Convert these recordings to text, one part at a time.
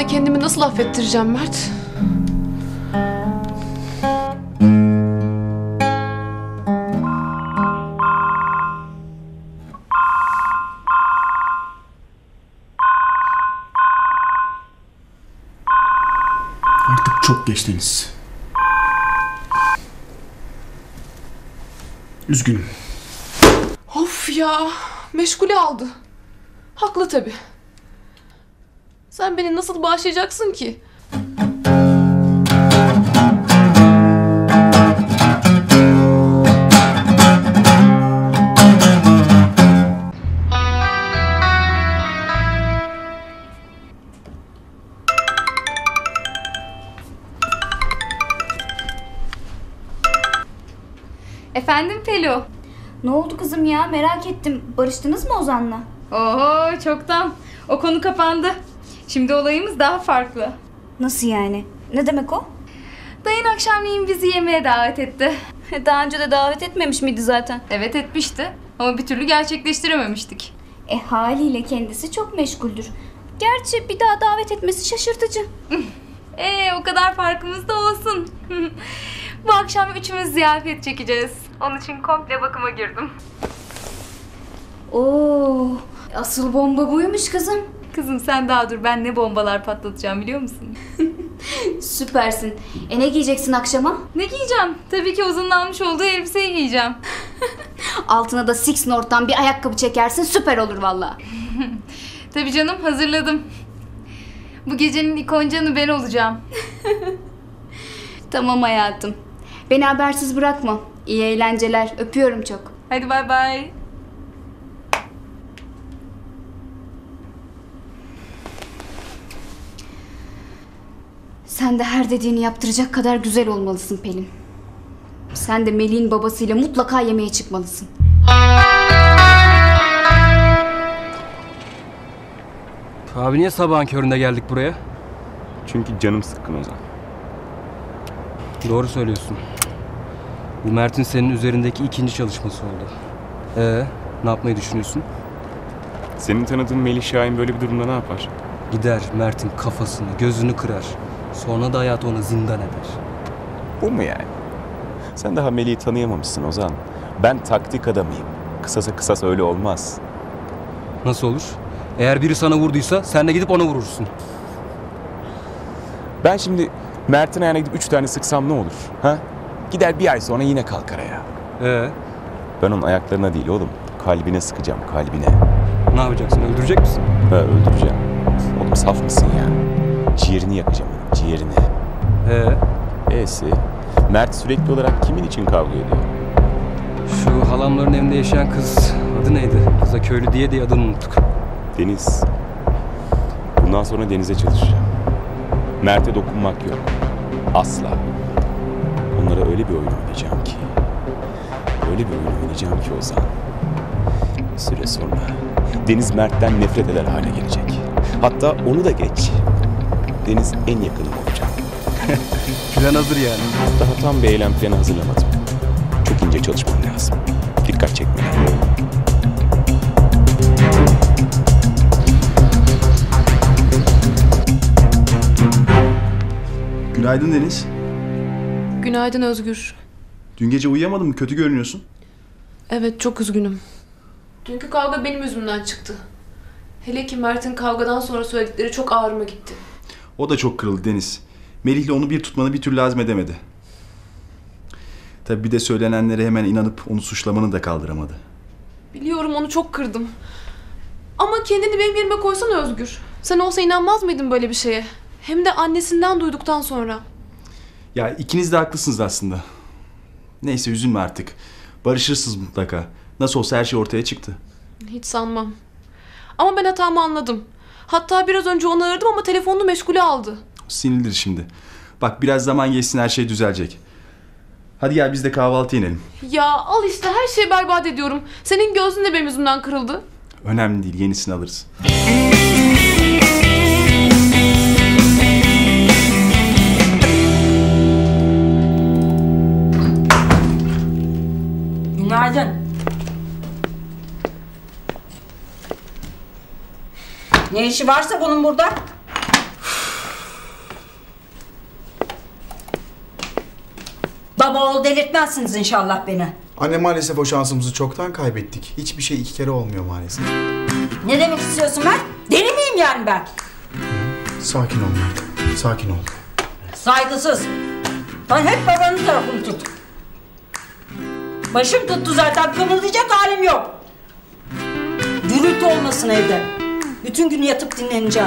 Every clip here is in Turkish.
sana kendimi nasıl affettireceğim Mert? Artık çok geç Deniz. Üzgünüm. Of ya, meşgule aldı. Haklı tabii. Sen beni nasıl bağışlayacaksın ki? Efendim Pelo? Ne oldu kızım ya? Merak ettim. Barıştınız mı Ozan'la? Oho çoktan. O konu kapandı. Şimdi olayımız daha farklı. Nasıl yani? Ne demek o? Dayın akşamleyin bizi yemeğe davet etti. Daha önce de davet etmemiş miydi zaten? Evet etmişti. Ama bir türlü gerçekleştirememiştik. Haliyle kendisi çok meşguldür. Gerçi bir daha davet etmesi şaşırtıcı. O kadar farkımız da olsun. Bu akşam üçümüz ziyafet çekeceğiz. Onun için komple bakıma girdim. Oo, asıl bomba buymuş kızım. Kızım sen daha dur, ben ne bombalar patlatacağım biliyor musun? Süpersin. Ne giyeceksin akşama? Ne giyeceğim? Tabii ki Ozan'ın almış olduğu elbiseyi giyeceğim. Altına da Six North'tan bir ayakkabı çekersin, süper olur valla. Tabii canım, hazırladım. Bu gecenin ikoncanı ben olacağım. Tamam hayatım. Beni habersiz bırakma. İyi eğlenceler. Öpüyorum çok. Hadi bay bay. Sen de her dediğini yaptıracak kadar güzel olmalısın Pelin. Sen de Melih'in babasıyla mutlaka yemeğe çıkmalısın. Abi niye sabahın köründe geldik buraya? Çünkü canım sıkkın Ozan. Doğru söylüyorsun. Bu Mert'in senin üzerindeki ikinci çalışması oldu. Ne yapmayı düşünüyorsun? Senin tanıdığın Melih Şahin böyle bir durumda ne yapar? Gider Mert'in kafasını, gözünü kırar. Sonra da hayatı ona zindan eder. Bu mu yani? Sen daha Melih'i tanıyamamışsın Ozan. Ben taktik adamıyım. Kısasa kısas öyle olmaz. Nasıl olur? Eğer biri sana vurduysa sen de gidip ona vurursun. Ben şimdi Mert'in ayağına gidip 3 tane sıksam ne olur? Ha? Gider bir ay sonra yine kalkar ayağa. Ben onun ayaklarına değil oğlum. Kalbine sıkacağım, kalbine. Ne yapacaksın? Öldürecek misin? Öldüreceğim. Oğlum saf mısın ya? Ciğerini yakacağım onun, ciğerini. Mert sürekli olarak kimin için kavga ediyor? Şu halamların evinde yaşayan kız adı neydi? Kıza köylü diye adını unuttuk. Deniz. Bundan sonra Deniz'e çalışacağım. Mert'e dokunmak yok. Asla. Onlara öyle bir oyun oynayacağım ki. Öyle bir oyun oynayacağım ki Ozan. Bir süre sonra Deniz Mert'ten nefret eder hale gelecek. Hatta onu da geç. Deniz en yakınım olacak. Plan hazır yani. Daha tam bir eylem planı hazırlamadım. Çok ince çalışmam lazım. Dikkat çekmeden. Günaydın Deniz. Günaydın Özgür. Dün gece uyuyamadın mı? Kötü görünüyorsun. Evet, çok üzgünüm. Dünkü kavga benim yüzümden çıktı. Hele ki Mert'in kavgadan sonra söyledikleri çok ağrıma gitti. O da çok kırıldı Deniz. Melih'le onu bir tutmanı bir türlü hazmedemedi. Tabii bir de söylenenlere hemen inanıp onu suçlamanı da kaldıramadı. Biliyorum, onu çok kırdım. Ama kendini benim yerime koysana Özgür. Sen olsa inanmaz mıydın böyle bir şeye? Hem de annesinden duyduktan sonra. Ya ikiniz de haklısınız aslında. Neyse üzülme artık. Barışırsınız mutlaka. Nasıl olsa her şey ortaya çıktı. Hiç sanmam. Ama ben hatamı anladım. Hatta biraz önce onu aradım ama telefonunu meşgule aldı. Sinirlidir şimdi. Bak biraz zaman geçsin, her şey düzelecek. Hadi gel biz de kahvaltı inelim. Ya al işte, her şeyi berbat ediyorum. Senin gözün de benim yüzümden kırıldı. Önemli değil, yenisini alırız. Günaydın. Ne işi varsa bunun burada? Baba oğul delirtmezsiniz inşallah beni. Anne maalesef o şansımızı çoktan kaybettik. Hiçbir şey iki kere olmuyor maalesef. Ne demek istiyorsun Mert? Deli miyim yani ben? Sakin ol Mert. Sakin ol. Saygısız. Sen hep babanın tarafını tut. Başım tuttu zaten, kımıldayacak halim yok. Gürültü olmasın evde. Bütün gün yatıp dinleneceğim.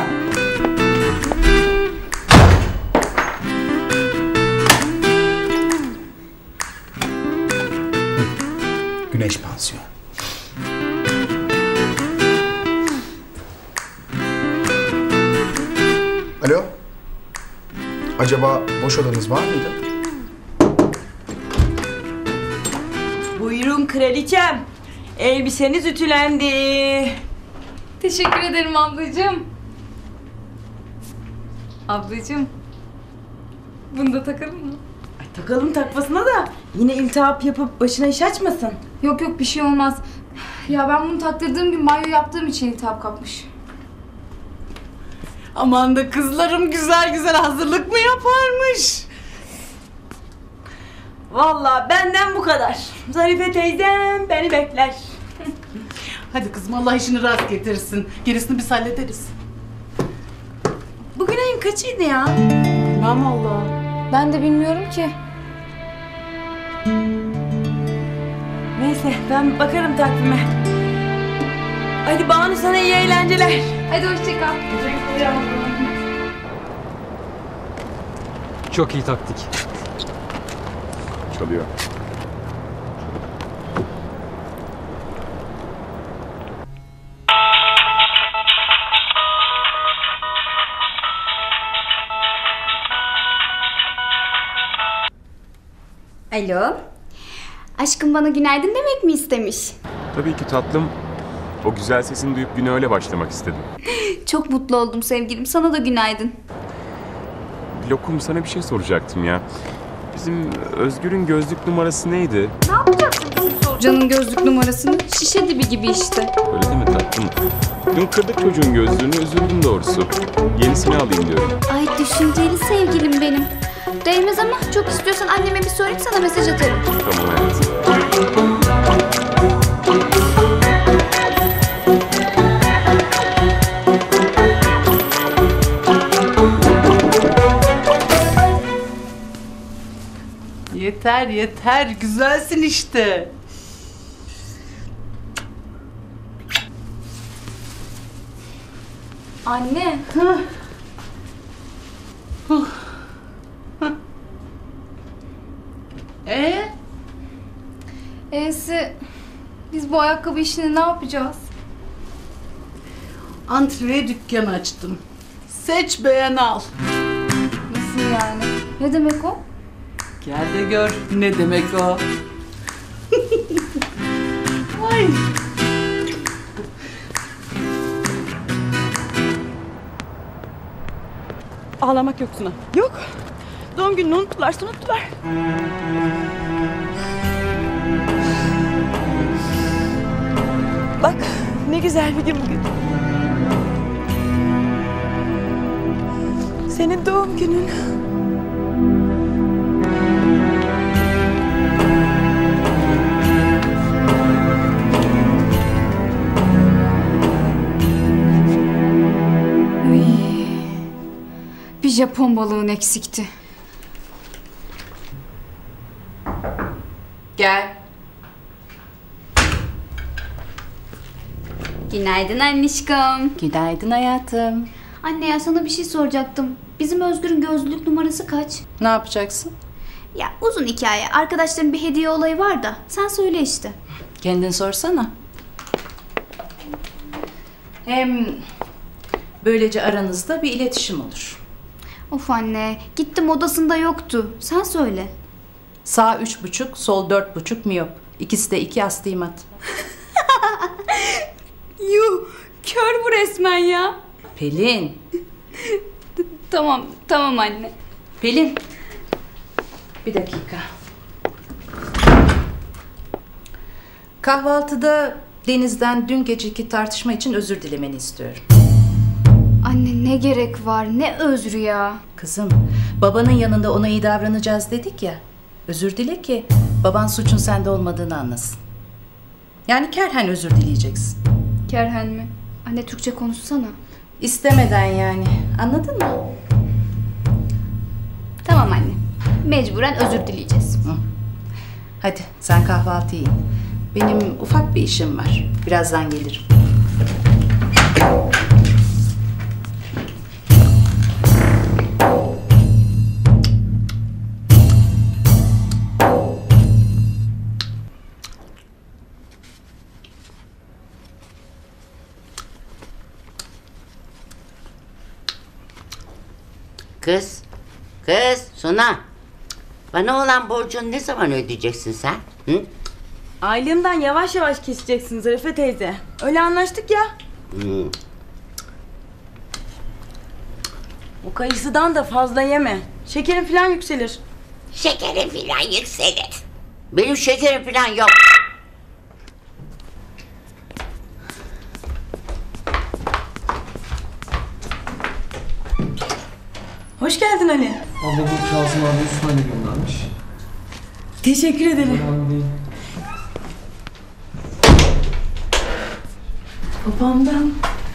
Güneş pansiyon. Alo? Acaba boş odanız var mıydı? Buyurun kraliçem. Elbiseniz ütülendi. Teşekkür ederim ablacığım. Ablacığım. Bunu da takalım mı? Ay, takalım takmasına da yine iltihap yapıp başına iş açmasın. Yok yok, bir şey olmaz. Ya ben bunu taktırdığım gün banyo yaptığım için iltihap kapmış. Aman da kızlarım güzel güzel hazırlık mı yaparmış? Vallahi benden bu kadar. Zarife teyzem beni bekler. Hadi kızım, Allah işini rast getirsin. Gerisini biz hallederiz. Bugün ayın kaçıydı ya? Bilmem Allah. Ben de bilmiyorum ki. Neyse ben bakarım takvime. Hadi Banu, sana iyi eğlenceler. Hadi hoşça kal. Çok iyi taktik. Çalıyor. Alo. Aşkım bana günaydın demek mi istemiş? Tabii ki tatlım. O güzel sesini duyup güne öyle başlamak istedim. Çok mutlu oldum sevgilim. Sana da günaydın. Lokum, sana bir şey soracaktım ya. Bizim Özgür'ün gözlük numarası neydi? Ne yapacaksın Can'ın gözlük numarasını? Şişe dibi gibi işte. Öyle değil mi tatlım? Dün kırdık çocuğun gözlüğünü, üzüldüm doğrusu. Yenisini alayım diyorum. Ay düşünceli sevgilim benim. Değmez ama çok istiyorsan anneme bir sorayım, sana mesaj atarım. Tamam hayatım. Yeter yeter, güzelsin işte. Anne. Biz bu ayakkabı işini ne yapacağız? Antreye dükkanı açtım. Seç beğen al. Nasıl yani? Ne demek o? Gel de gör ne demek o. Ay. Ağlamak yok Suna. Yok. Doğum gününü unuttular. Bak ne güzel bir gün bugün. Senin doğum günün. Bir Japon balığın eksikti. Gel. Günaydın annişkom. Günaydın hayatım. Anne ya, sana bir şey soracaktım. Bizim Özgür'ün gözlük numarası kaç? Ne yapacaksın? Ya uzun hikaye. Arkadaşların bir hediye olayı var da. Sen söyle işte. Kendin sorsana. Hem böylece aranızda bir iletişim olur. Of anne, gittim odasında yoktu. Sen söyle. Sağ 3,5, sol 4,5 miyop. İkisi de 2 astigmat. Yuh, kör bu resmen ya. Pelin. Tamam anne. Pelin. Bir dakika. Kahvaltıda Deniz'den dün geceki tartışma için özür dilemeni istiyorum. Anne ne gerek var, ne özrü ya. Kızım, babanın yanında ona iyi davranacağız dedik ya. Özür dile ki baban suçun sende olmadığını anlasın. Yani kerhen özür dileyeceksin. Kerhen mi? Anne Türkçe konuşsana. İstemeden yani. Anladın mı? Tamam anne. Mecburen özür dileyeceğiz. Hadi sen kahvaltı yiyin. Benim ufak bir işim var. Birazdan gelirim. Kız Suna. Bana olan borcunu ne zaman ödeyeceksin sen? Hı? Aylığımdan yavaş yavaş keseceksin Zarife teyze. Öyle anlaştık ya. Hı. O kayısıdan da fazla yeme. Şekerin falan yükselir. Şekerim filan yükselir. Benim şekerim filan yok. Hoş geldin Ali. Abla bu Kazım abi Osman'la göndermiş. Teşekkür ederim. Önemli değil. Babamdan.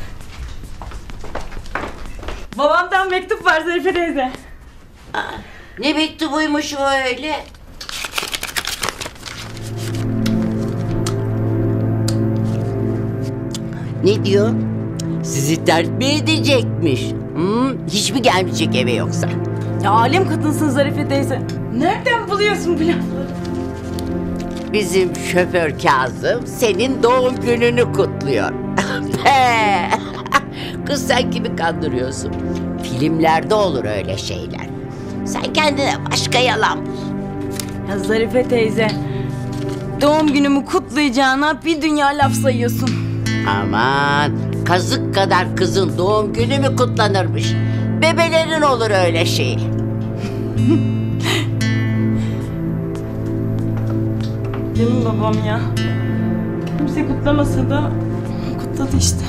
Babamdan mektup var Zarife teyze. Ne mektubuymuş o öyle? Ne diyor? Sizi terk mi edecekmiş? Hiç mi gelmeyecek eve yoksa? Ya alem kadınsın Zarife teyze. Nereden buluyorsun bu lafları? Bizim şoför Kazım senin doğum gününü kutluyor. Pe! Kız sen kimi kandırıyorsun? Filmlerde olur öyle şeyler. Sen kendine başka yalan bul. Ya Zarife teyze, doğum günümü kutlayacağına bir dünya laf sayıyorsun. Aman, kazık kadar kızın doğum günü mü kutlanırmış? Bebelerin olur öyle şey. Canım babam ya. Kimse kutlamasa da kutladı işte.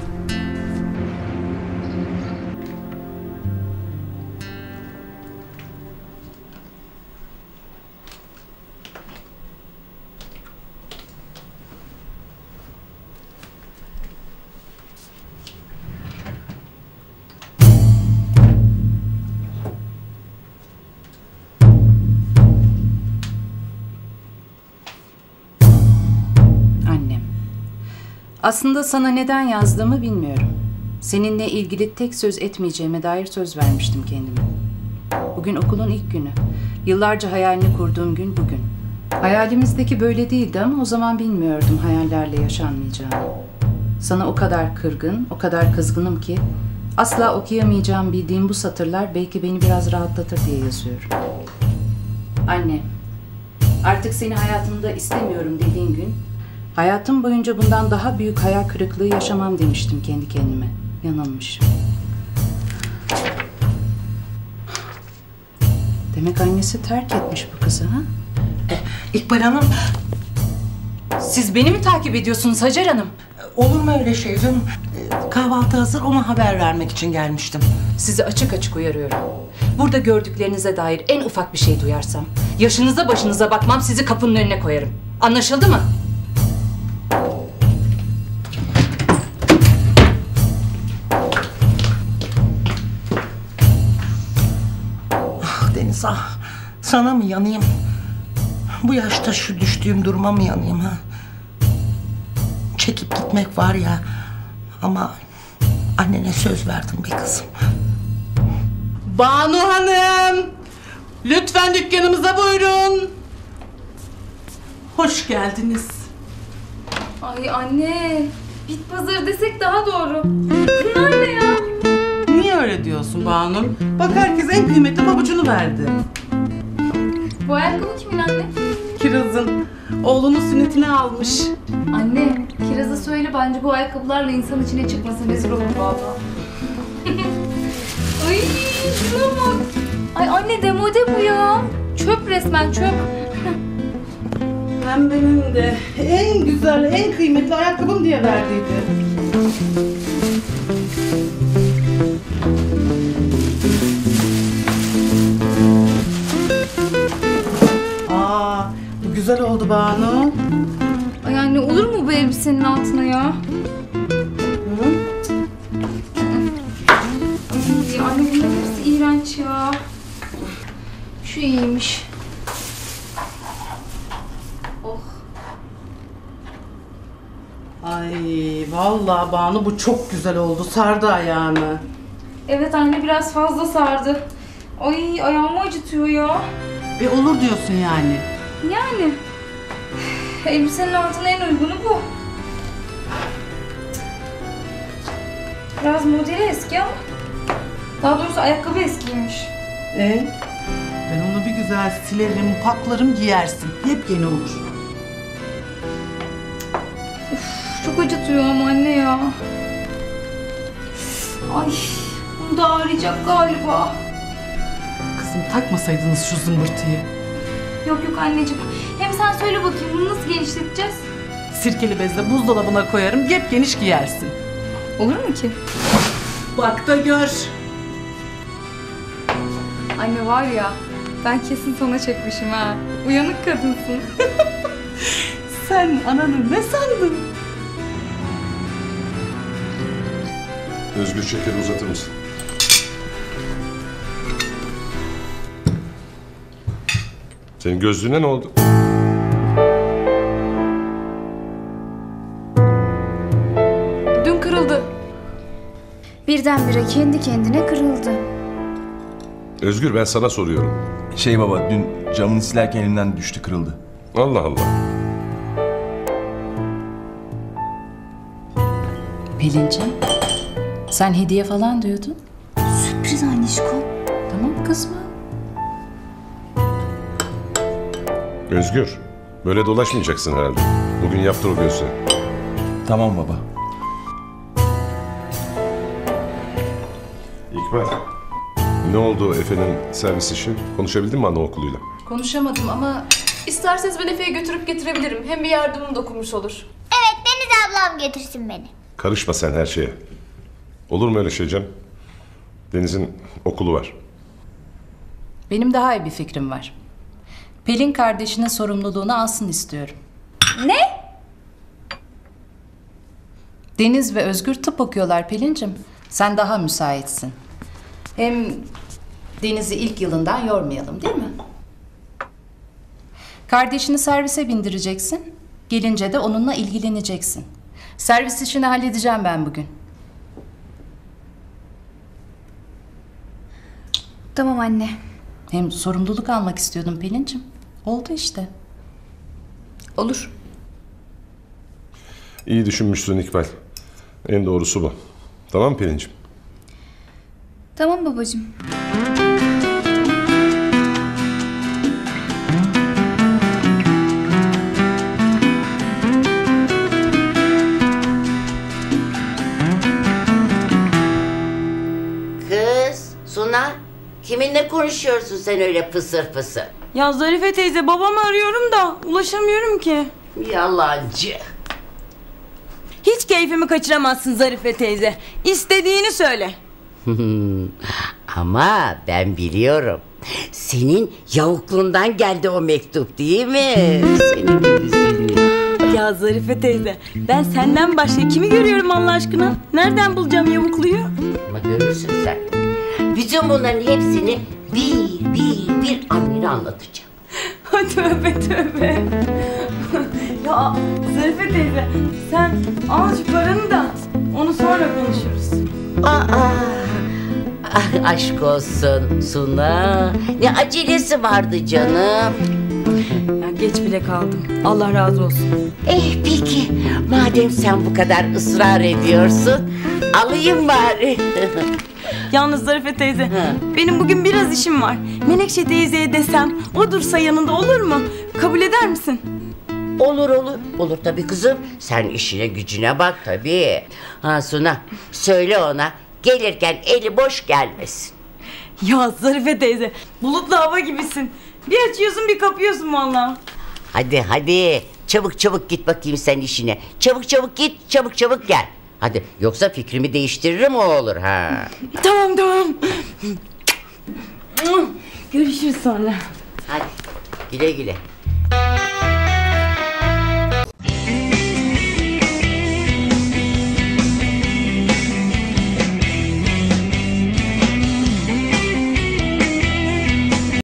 Aslında sana neden yazdığımı bilmiyorum. Seninle ilgili tek söz etmeyeceğime dair söz vermiştim kendime. Bugün okulun ilk günü. Yıllarca hayalini kurduğum gün bugün. Hayalimizdeki böyle değildi ama o zaman bilmiyordum hayallerle yaşanmayacağını. Sana o kadar kırgın, o kadar kızgınım ki asla okuyamayacağım bildiğim bu satırlar belki beni biraz rahatlatır diye yazıyorum. Anne, artık seni hayatımda istemiyorum dediğin gün hayatım boyunca bundan daha büyük hayal kırıklığı yaşamam demiştim kendi kendime. Yanılmışım. Demek annesi terk etmiş bu kızı ha? İkbal Hanım. Siz beni mi takip ediyorsunuz Hacer Hanım? Olur mu öyle şey canım? Kahvaltı hazır, ona haber vermek için gelmiştim. Sizi açık açık uyarıyorum. Burada gördüklerinize dair en ufak bir şey duyarsam, yaşınıza başınıza bakmam, sizi kapının önüne koyarım. Anlaşıldı mı? Deniz ah, sana mı yanayım? Bu yaşta şu düştüğüm duruma mı yanayım ha? Çekip gitmek var ya, ama annene söz verdim be kızım. Banu Hanım! Lütfen dükkanımıza buyurun. Hoş geldiniz. Ay anne, bit pazarı desek daha doğru. Anne ya. Niye öyle diyorsun Banu? Bak herkes en kıymetli pabucunu verdi. Bu ayakkabı kimin anne? Kiraz'ın. Oğlunun sünnetine almış. Anne, Kiraz'a söyle bence bu ayakkabılarla insan içine çıkmasın, rezil olur valla. Ay şuna bak. Ay anne demode bu ya. Çöp resmen çöp. Hem benim de en güzel, en kıymetli ayakkabım diye verdiydi. güzel oldu Banu. Ay anne olur mu bu elbisenin altına ya? Ay anne bunların hepsi iğrenç ya. Şu iyiymiş. Oh. Ay vallahi Banu bu çok güzel oldu. Sardı ayağını. Evet anne biraz fazla sardı. Ay ayağımı acıtıyor ya. Olur diyorsun yani. Yani. Elbisenin altına en uygunu bu. Biraz modeli eski ama. Daha doğrusu ayakkabı eskiymiş. Ben onu bir güzel silerim, paklarım, giyersin. Yepyeni olur. Çok acıtıyor ama anne ya. Ay bunu da ağrıyacak galiba. Kızım takmasaydınız şu zımbırtıyı. Yok yok anneciğim. Hem sen söyle bakayım bunu nasıl genişleteceğiz? Sirkeli bezle buzdolabına koyarım, yep geniş giyersin. Olur mu ki? Bak da gör. Anne var ya ben kesin sana çekmişim ha. Uyanık kadınsın. Sen ananı ne sandın? Özgür şekeri uzatır mısın? Senin gözlüğüne ne oldu? Dün kırıldı. Birdenbire kendi kendine kırıldı. Özgür ben sana soruyorum. Baba dün camını silerken elimden düştü, kırıldı. Allah Allah. Pelin'ciğim, sen hediye falan diyordun. Sürpriz annişko. Tamam kızma. Özgür, böyle dolaşmayacaksın herhalde. Bugün yaptır o gözlüğü. Tamam baba. İkbal, ne oldu Efe'nin servis işi? Konuşabildin mi anaokuluyla? Konuşamadım ama İsterseniz ben Efe'ye götürüp getirebilirim. Hem bir yardımım dokunmuş olur. Evet, Deniz ablam getirsin beni. Karışma sen her şeye. Olur mu öyle şey canım? Deniz'in okulu var. benim daha iyi bir fikrim var. Pelin kardeşinin sorumluluğunu alsın istiyorum. Ne? Deniz ve Özgür tıp okuyorlar Pelin'cim. Sen daha müsaitsin. Hem Deniz'i ilk yılından yormayalım değil mi? Kardeşini servise bindireceksin. Gelince de onunla ilgileneceksin. Servis işini halledeceğim ben bugün. Tamam anne. Hem sorumluluk almak istiyordum Pelin'cim. Oldu işte. Olur. İyi düşünmüşsün İkbal. En doğrusu bu. Tamam mı Pelin'ciğim? Tamam babacığım. Kız, Suna, kiminle konuşuyorsun sen öyle fısır fısır? Ya Zarife teyze babamı arıyorum da ulaşamıyorum ki. Yalancı. Hiç keyfimi kaçıramazsın Zarife teyze. İstediğini söyle. Ama ben biliyorum. Senin yavukluğundan geldi o mektup değil mi? Senin gibisini. Ya Zarife teyze, ben senden başka kimi görüyorum Allah aşkına? Nereden bulacağım yavukluyu? Ama görürsün sen. Bütün bunların hepsini bir annene anlatacağım. Tövbe tövbe. Ya Zarife teyze, sen al şu paranı da onu sonra konuşuruz. Aşk olsun Suna. Ne acelesi vardı canım. Ya geç bile kaldım. Allah razı olsun. Peki. Madem sen bu kadar ısrar ediyorsun, alayım bari. Yalnız Zarife teyze, benim bugün biraz işim var. Menekşe teyzeye desem, o dursa yanında olur mu? Kabul eder misin? Olur. Olur tabii kızım. Sen işine gücüne bak tabii. Suna, söyle ona gelirken eli boş gelmesin. Ya Zarife teyze, bulutlu hava gibisin. Bir açıyorsun bir kapıyorsun vallahi. Hadi. Çabuk git bakayım sen işine. Çabuk git, çabuk gel. Hadi yoksa fikrimi değiştiririm o olur ha. Tamam. Görüşürüz sonra. Hadi güle güle.